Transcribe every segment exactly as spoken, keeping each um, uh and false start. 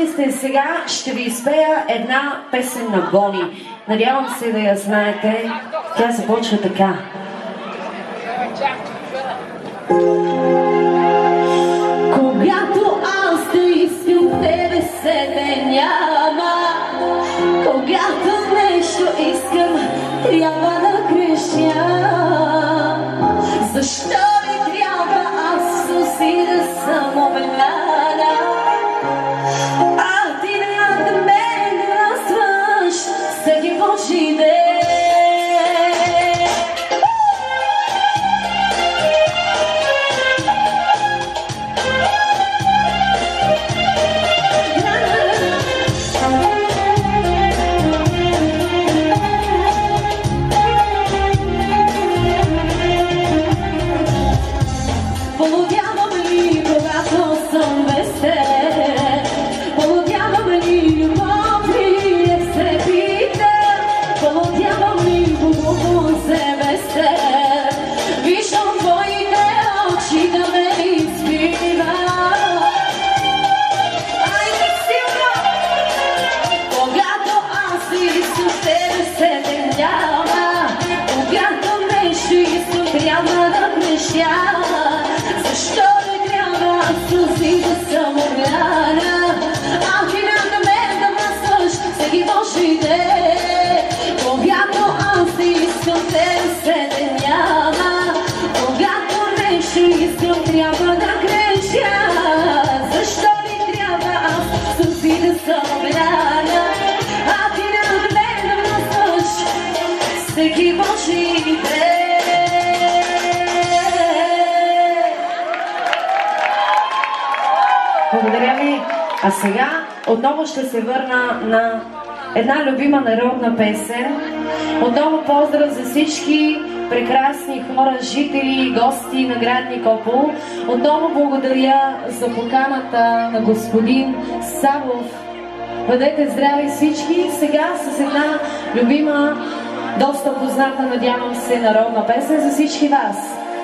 ли сте? Сега ще ви изпея една песен на Бони. Надявам се да я знаете. Тя започва така. Когато аз да искам тебе себе няма, когато нещо искам, трябва да греша. Защо ми трябва аз си да съм обеляна, а ти над мен да настваш всеки Божи ден? Защо не трябва сълзи да съм обляна, а ти над мен да мръсваш всеки Божи ден? Когато аз не искам тебе себе няма, когато нещо искам трябва да греша. Защо ми трябва аз сълзи да съм обляна, а ти над мен да мръсваш всеки Божи ден? Благодаря ви. А сега отново ще се върна на една любима народна песен. Отново поздрав за всички прекрасни хора, жители и гости на град Никопол. Отново благодаря за поканата на господин Савов. Бъдете здрави всички. Сега с една любима, доста позната, надявам се, народна песен за всички вас.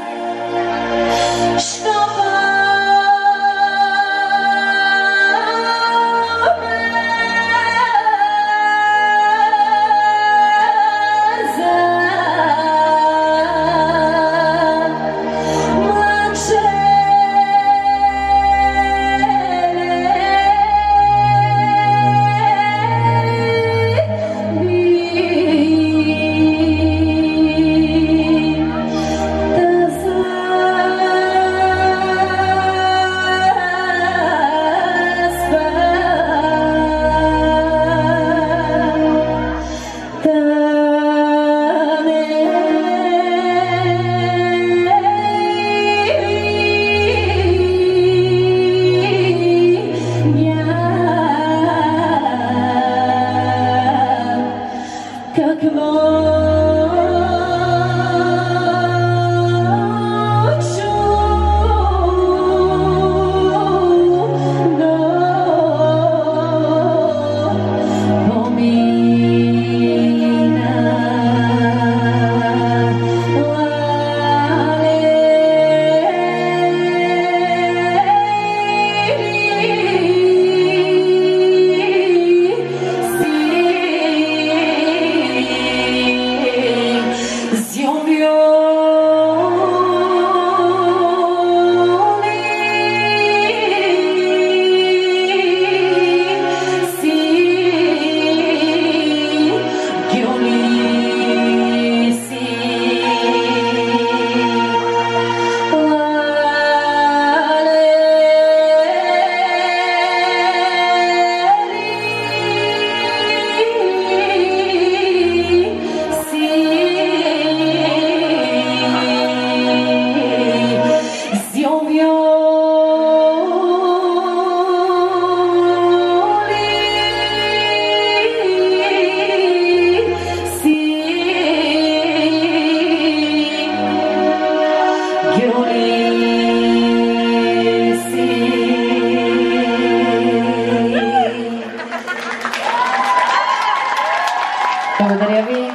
Благодаря ви.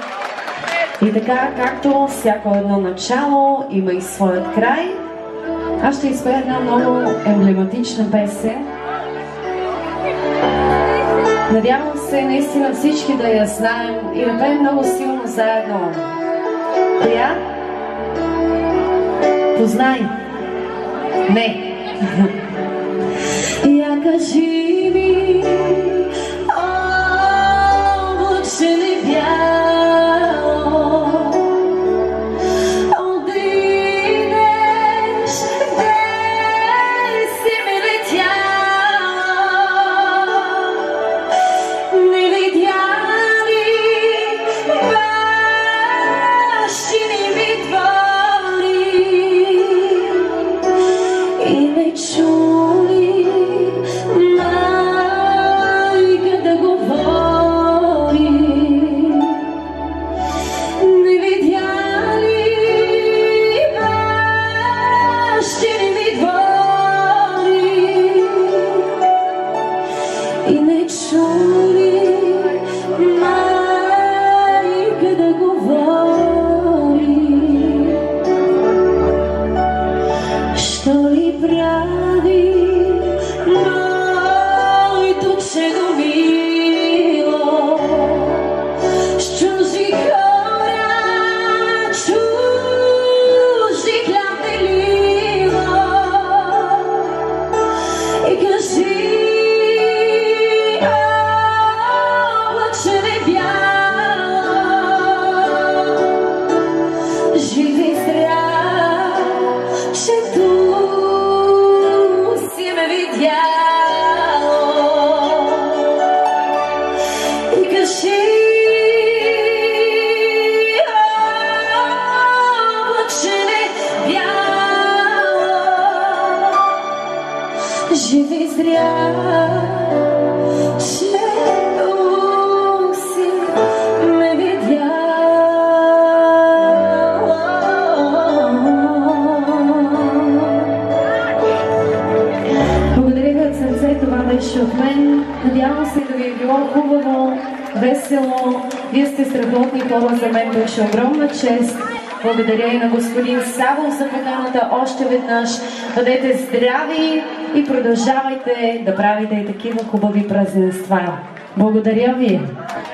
И така, както всяко едно начало има и своят край, аз ще изпея една много емблематична песен. Надявам се наистина всички да я знаем и да пеем много силно заедно. Коя? Познай. Не. Я кажи ми, облачени бяло, отидеш, де си ми летяла, не видя ли бащини ми двори и не чули майка да говори, не видя ли бащини ми двори и не чули майка да говори. Що ли прави моето чедо мило с чужи хора, чужи хляб делило? И кажи, облачене бяло, живи здрав, че ту си ме видяло. И кажи, облачене бяло, живи здрав, че ту си ме видяло. Благодаря ви от сърце, това беше от мен. Надявам се да ви е било хубаво, весело. Вие сте страхотни хора, за мен беше огромна чест. Благодаря и на господин Савов за поканата още веднъж. Бъдете здрави и продължавайте да правите и такива хубави празненства. Благодаря ви!